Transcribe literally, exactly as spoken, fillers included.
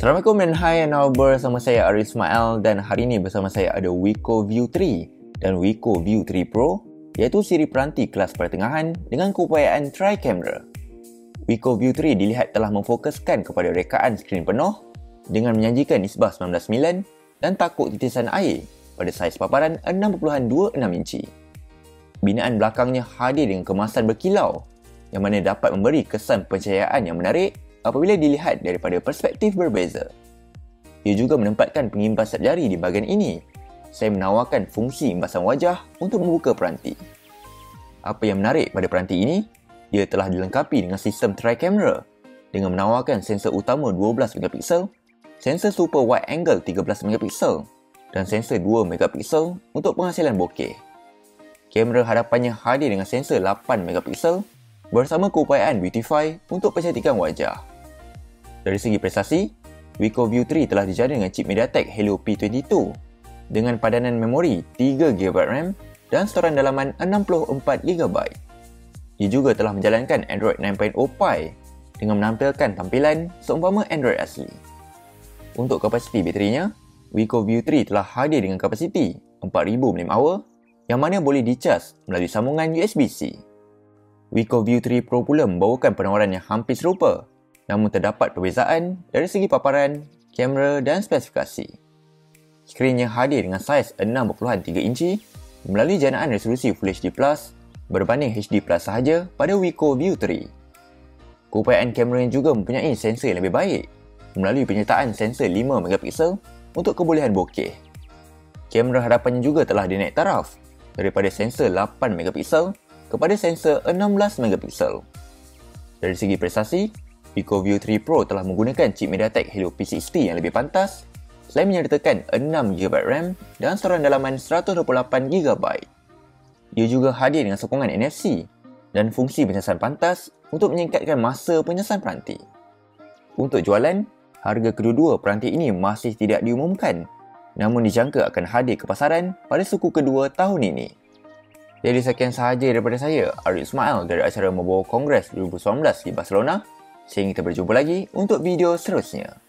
Assalamualaikum dan hai, anda bersama saya Arif Ismail dan hari ini bersama saya ada Wiko View tiga dan Wiko View tiga Pro, iaitu siri peranti kelas pertengahan dengan keupayaan tri-camera. Wiko View tiga dilihat telah memfokuskan kepada rekaan skrin penuh dengan menyajikan nisbah sembilan belas sembilan dan takuk titisan air pada saiz paparan enam perpuluhan dua enam inci. Binaan belakangnya hadir dengan kemasan berkilau yang mana dapat memberi kesan pencahayaan yang menarik apabila dilihat daripada perspektif berbeza. Ia juga menempatkan pengimbas sap jari di bahagian ini. Saya menawarkan fungsi imbasan wajah untuk membuka peranti. Apa yang menarik pada peranti ini, ia telah dilengkapi dengan sistem tri-camera dengan menawarkan sensor utama dua belas megapiksel, sensor super wide angle tiga belas megapiksel dan sensor dua megapiksel untuk penghasilan bokeh. Kamera hadapannya hadir dengan sensor lapan megapiksel bersama keupayaan Beautify untuk kecantikan wajah. Dari segi prestasi, Wiko View tiga telah dijana dengan chip MediaTek Helio P dua puluh dua dengan padanan memori tiga gigabyte RAM dan storan dalaman enam puluh empat gigabyte. Ia juga telah menjalankan Android sembilan titik kosong Pie dengan menampilkan tampilan seumpama Android asli. Untuk kapasiti baterinya, Wiko View tiga telah hadir dengan kapasiti empat ribu mAh yang mana boleh dicas melalui sambungan U S B C. Wiko View tiga Pro pula membawakan penawaran yang hampir serupa, namun terdapat perbezaan dari segi paparan, kamera dan spesifikasi. Skrinnya hadir dengan saiz enam perpuluhan tiga inci melalui janaan resolusi Full H D plus berbanding H D plus sahaja pada Wiko View tiga. Keupayaan kamera juga mempunyai sensor yang lebih baik melalui penyertaan sensor lima megapiksel untuk kebolehan bokeh. Kamera hadapannya juga telah dinaik taraf daripada sensor lapan megapiksel kepada sensor enam belas megapiksel. Dari segi prestasi, Wiko View tiga Pro telah menggunakan chip MediaTek Helio P enam puluh yang lebih pantas selain menyertakan enam gigabyte RAM dan storan dalaman seratus dua puluh lapan gigabyte. Ia juga hadir dengan sokongan N F C dan fungsi pencasan pantas untuk menyingkatkan masa pencasan peranti. Untuk jualan, harga kedua-dua peranti ini masih tidak diumumkan, namun dijangka akan hadir ke pasaran pada suku kedua tahun ini. Jadi sekian sahaja daripada saya, Arif Ismail dari acara Mobile Congress dua ribu sembilan belas di Barcelona. Sehingga kita berjumpa lagi untuk video seterusnya.